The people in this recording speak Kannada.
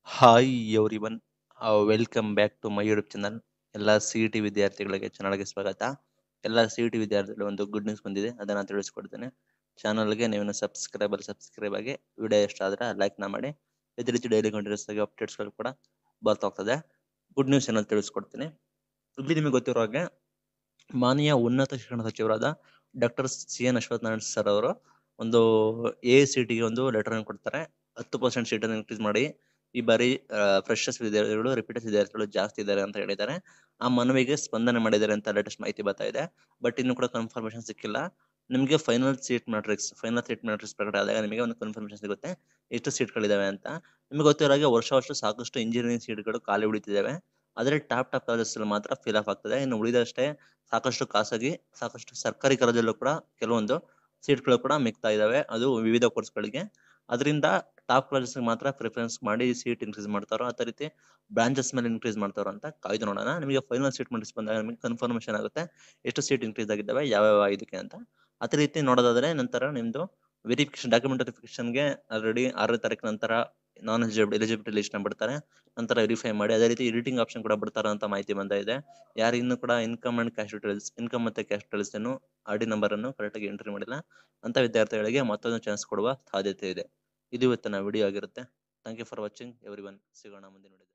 Hi everyone, welcome back to my YouTube channel. ಎಲ್ಲ CET ವಿದ್ಯಾರ್ಥಿಗಳಿಗೆ ಚಾನಲ್ಗೆ ಸ್ವಾಗತ. ಎಲ್ಲ CET ವಿದ್ಯಾರ್ಥಿಗಳು ಒಂದು ಗುಡ್ ನ್ಯೂಸ್ ಬಂದಿದೆ, ಅದನ್ನು ತಿಳಿಸ್ಕೊಡ್ತೇನೆ. ಚಾನಲ್ಗೆ ನೀವು ಸಬ್ಸ್ಕ್ರೈಬ್ ಆಗಿ, ವಿಡಿಯೋ ಇಷ್ಟ ಆದರೆ ಲೈಕ್ನ ಮಾಡಿ. ಇದೇ ರೀತಿ ಡೈಲಿ ಕಂಟಿನ್ಯೂಸ್ ಆಗಿ ಅಪ್ಡೇಟ್ಸ್ಗಳು ಕೂಡ ಬರ್ತಾ ಹೋಗ್ತದೆ. ಗುಡ್ ನ್ಯೂಸ್ ಏನಂತ ತಿಳಿಸ್ಕೊಡ್ತೀನಿ. ಇಲ್ಲಿ ನಿಮಗೆ ಗೊತ್ತಿರೋ ಹಾಗೆ ಮಾನನೀಯ ಉನ್ನತ ಶಿಕ್ಷಣ ಸಚಿವರಾದ ಡಾಕ್ಟರ್ CN ಅಶ್ವತ್ಥನಾರಾಯಣ ಸರ್ ಅವರು ಒಂದು AICTE ಒಂದು ಲೆಟರ್ ಅನ್ನು ಕೊಡ್ತಾರೆ. 10% ಸೀಟ್ ಅನ್ನು ಇನ್ಕ್ರೀಸ್ ಮಾಡಿ. ಈ ಬಾರಿ ಫ್ರೆಶರ್ಸ್ ವಿದ್ಯಾರ್ಥಿಗಳು, ರಿಪೀಟರ್ಸ್ ವಿದ್ಯಾರ್ಥಿಗಳು ಜಾಸ್ತಿ ಇದ್ದಾರೆ ಅಂತ ಹೇಳಿದ್ದಾರೆ. ಆ ಮನವಿಗೆ ಸ್ಪಂದನೆ ಮಾಡಿದ್ದಾರೆ ಅಂತ ಲೇಟೆಸ್ಟ್ ಮಾಹಿತಿ ಬರ್ತಾ ಇದೆ. ಬಟ್ ಇನ್ನು ಕೂಡ ಕನ್ಫರ್ಮೇಶನ್ ಸಿಕ್ಕಿಲ್ಲ. ನಿಮಗೆ ಫೈನಲ್ ಸೀಟ್ ಮ್ಯಾಟ್ರಿಕ್ಸ್ ಪ್ರಕಟ ಆದಾಗ ನಿಮಗೆ ಒಂದು ಕನ್ಫರ್ಮೇಶನ್ ಸಿಗುತ್ತೆ ಎಷ್ಟು ಸೀಟ್ಗಳಿದಾವೆ ಅಂತ. ನಿಮಗೆ ಗೊತ್ತಿರೋ ಹಾಗೆ ವರ್ಷ ಸಾಕಷ್ಟು ಇಂಜಿನಿಯರಿಂಗ್ ಸೀಟ್ಗಳು ಖಾಲಿ ಉಳಿತಿದ್ದಾವೆ. ಆದರೆ ಟಾಪ್ ಕಾಲೇಜಸ್ ಮಾತ್ರ ಫಿಲ್ ಅಪ್ ಆಗ್ತದೆ. ಇನ್ನು ಉಳಿದಷ್ಟೇ ಸಾಕಷ್ಟು ಖಾಸಗಿ, ಸಾಕಷ್ಟು ಸರ್ಕಾರಿ ಕಾಲೇಜಲ್ಲೂ ಕೂಡ ಕೆಲವೊಂದು ಸೀಟ್ಗಳು ಕೂಡ ಮಿಗ್ತಾ ಇದಾವೆ, ಅದು ವಿವಿಧ ಕೋರ್ಸ್ಗಳಿಗೆ. ಅದರಿಂದ ಟಾಪ್ ಕಾಲೇಜಸ್ ಮಾತ್ರ ಪ್ರಿಫರೆನ್ಸ್ ಮಾಡಿ ಸೀಟ್ ಇನ್ಕ್ರೀಸ್ ಮಾಡ್ತಾರೋ, ಅದೇ ರೀತಿ ಬ್ರಾಂಚಸ್ ಮೇಲೆ ಇನ್ಕ್ರೀಸ್ ಮಾಡ್ತಾರೋ ಅಂತ ಕಾಯ್ದು ನೋಡೋಣ. ನಿಮಗೆ ಫೈನಲ್ ಸೀಟ್ ಮೆಟ್ರಿಕ್ಸ್ ಬಂದಾಗ ನಿಮಗೆ ಕನ್ಫರ್ಮೇಶನ್ ಆಗುತ್ತೆ ಎಷ್ಟು ಸೀಟ್ ಇನ್ಕ್ರೀಸ್ ಆಗಿದ್ದಾವೆ, ಯಾವ್ಯಾವ ಇದಕ್ಕೆ ಅಂತ. ಅದೇ ರೀತಿ ನೋಡೋದಾದ್ರೆ ನಂತರ ನಿಮ್ದು ಡಾಕ್ಯುಮೆಂಟ್ ವೆರಿಫಿಕೇಶನ್ಗೆ ಆಲ್ರೆಡಿ 6ನೇ ತಾರೀಕು ನಂತರ ನಾನ್ ಎಲಿಜಿಬಿಲಿಟಿ ಲಿಸ್ಟ್ ನ ಬಿಡ್ತಾರೆ. ನಂತರ ವೆರಿಫೈ ಮಾಡಿ ಅದೇ ರೀತಿ ಎಡಿಟಿಂಗ್ ಆಪ್ಷನ್ ಕೂಡ ಬಿಡ್ತಾರೆ ಅಂತ ಮಾಹಿತಿ ಬಂದ ಇದೆ. ಯಾರು ಇನ್ನೂ ಕೂಡ ಇನ್ಕಮ್ ಮತ್ತೆ ಕ್ಯಾಶ್ ಡೀಟೇಲ್ಸ್ ಅನ್ನು RD ನಂಬರ್ ಅನ್ನು ಕರೆಕ್ಟಾಗಿ ಎಂಟ್ರಿ ಮಾಡಿಲ್ಲ ಅಂತ ವಿದ್ಯಾರ್ಥಿಗಳಿಗೆ ಮತ್ತೊಂದು ಚಾನ್ಸ್ ಕೊಡುವ ಸಾಧ್ಯತೆ ಇದೆ. ಇದು ಇವತ್ತಿನ ವಿಡಿಯೋ ಆಗಿರುತ್ತೆ. Thank you for watching everyone. ಸಿಗೋಣ ಮುಂದಿನ ವಿಡಿಯೋ.